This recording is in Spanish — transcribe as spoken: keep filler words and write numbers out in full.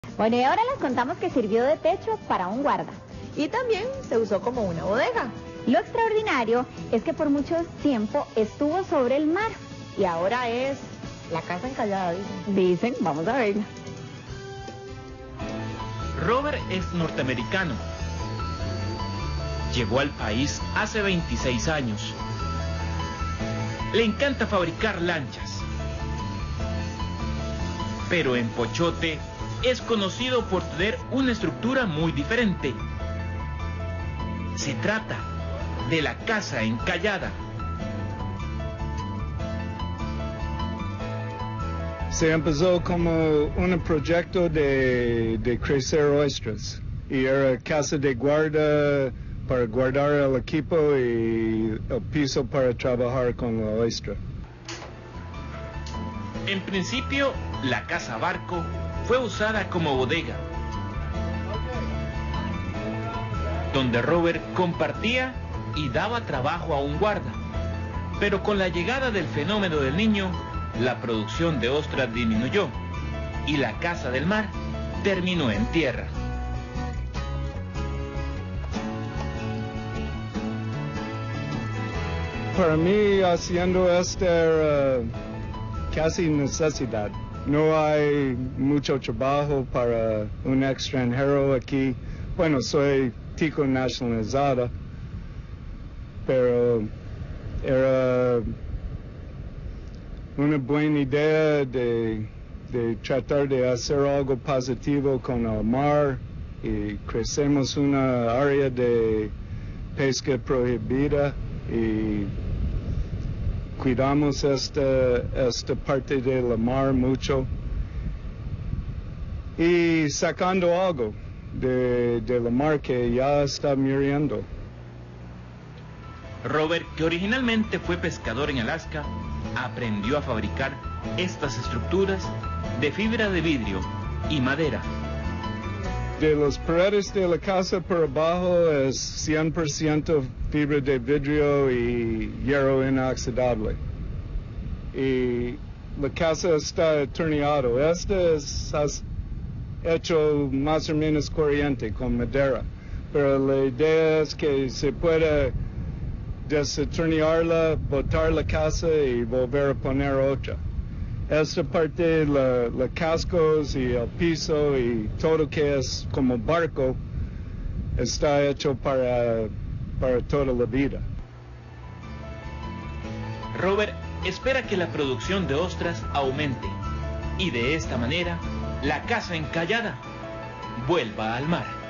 Bueno, y ahora les contamos que sirvió de techo para un guarda. Y también se usó como una bodega. Lo extraordinario es que por mucho tiempo estuvo sobre el mar. Y ahora es la casa encallada, dicen. Dicen, vamos a verla. Robert es norteamericano. Llegó al país hace veintiséis años. Le encanta fabricar lanchas. Pero en Pochote es conocido por tener una estructura muy diferente. Se trata de la casa encallada. Se empezó como un proyecto de, de crecer ostras y era casa de guarda para guardar el equipo y el piso para trabajar con la ostra. En principio, la casa barco fue usada como bodega, donde Robert compartía y daba trabajo a un guarda. Pero con la llegada del fenómeno del niño, la producción de ostras disminuyó y la casa del mar terminó en tierra. Para mí, haciendo esto era casi necesidad. No hay mucho trabajo para un extranjero aquí. Bueno, soy tico nacionalizada, pero era una buena idea de, de tratar de hacer algo positivo con el mar y crecemos una área de pesca prohibida y cuidamos esta, esta parte de la mar mucho y sacando algo de, de la mar que ya está muriendo. Robert, que originalmente fue pescador en Alaska, aprendió a fabricar estas estructuras de fibra de vidrio y madera. De las paredes de la casa por abajo es cien por ciento fibra de vidrio y hierro inoxidable. Y la casa está atornillado. Este es hecho más o menos corriente con madera. Pero la idea es que se pueda desatornillarla, botar la casa y volver a poner otra. Esta parte, la, la cascos y el piso y todo que es como barco, está hecho para, para toda la vida. Robert espera que la producción de ostras aumente y de esta manera la casa encallada vuelva al mar.